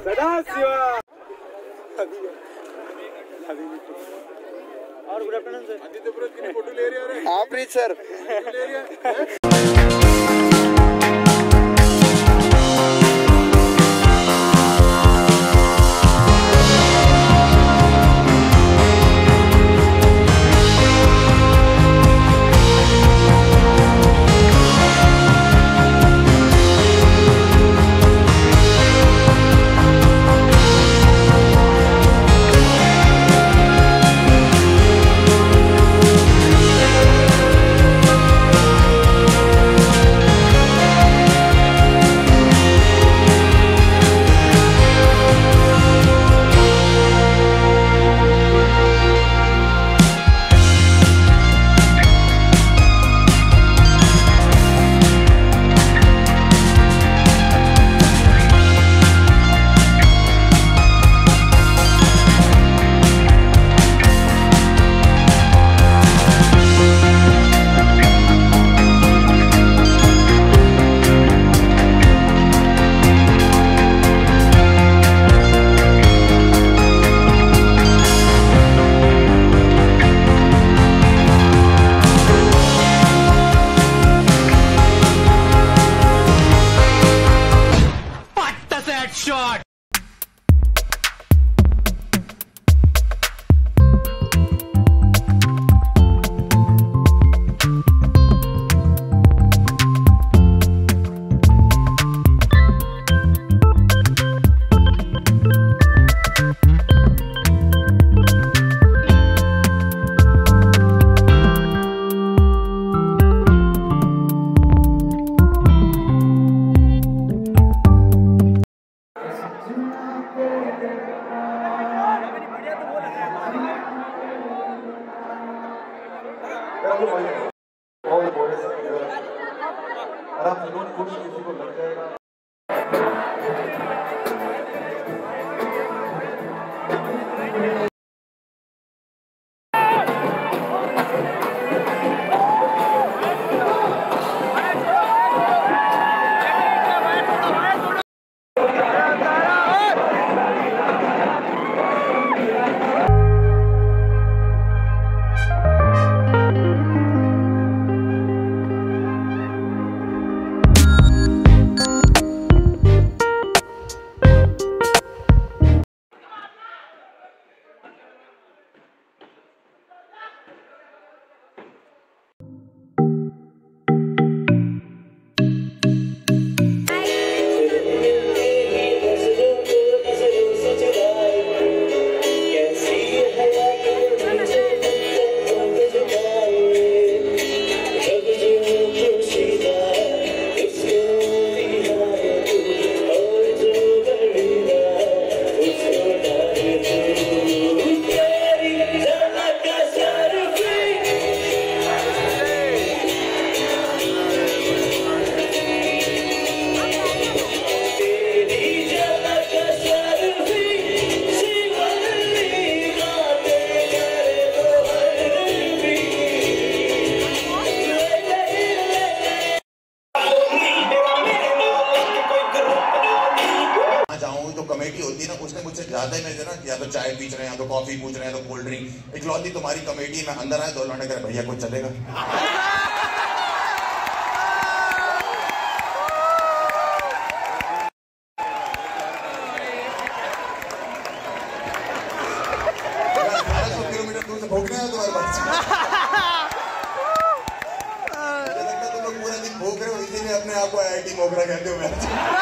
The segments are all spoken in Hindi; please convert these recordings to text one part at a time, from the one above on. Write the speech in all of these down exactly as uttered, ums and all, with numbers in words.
और गुड आफ्टरनून सर। आदित्यपुर की फोटो ले रहे हैं आप प्लीज सर ले रहे हैं। Shot. All the boys आराम से don't push किसी को लग जाएगा। कमेटी होती है ना, उसने मुझसे ज्यादा ही नहीं ना, या तो चाय पीच रहे हैं, या तो कॉफी पूछ रहे हैं, या तो कोल्ड ड्रिंक। इकलौती तुम्हारी कमेटी में अंदर आए दो लौंडे करे भैया कुछ चलेगा। बारह सौ किलोमीटर दूर से भोग रहे हो तुम्हारे पास। मुझे लगता है तुम लोग पूरा दिन भोग रहे हो, इसीलिए अपने आप को आई आई टी मोगरा कहते हो।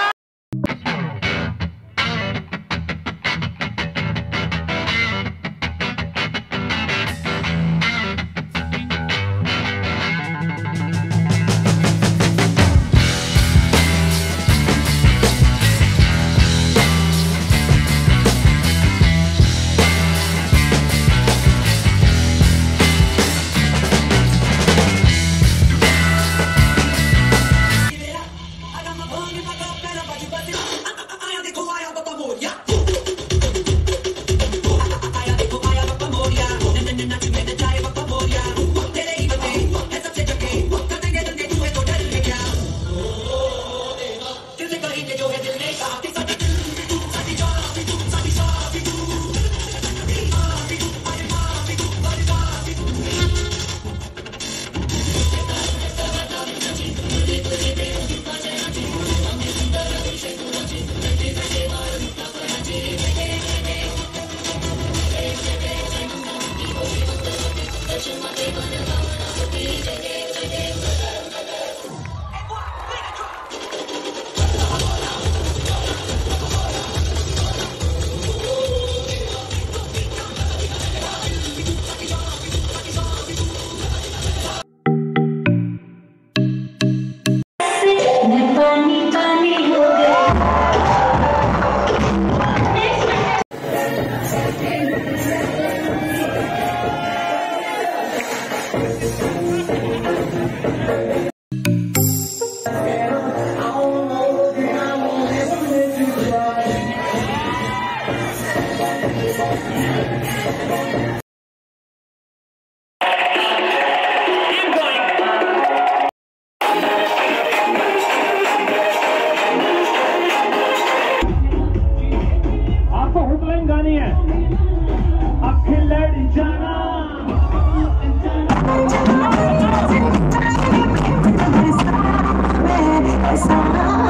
जो है दिल में काफी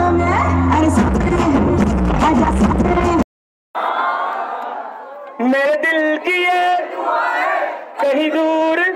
मेरे दिल की ये कहीं दूर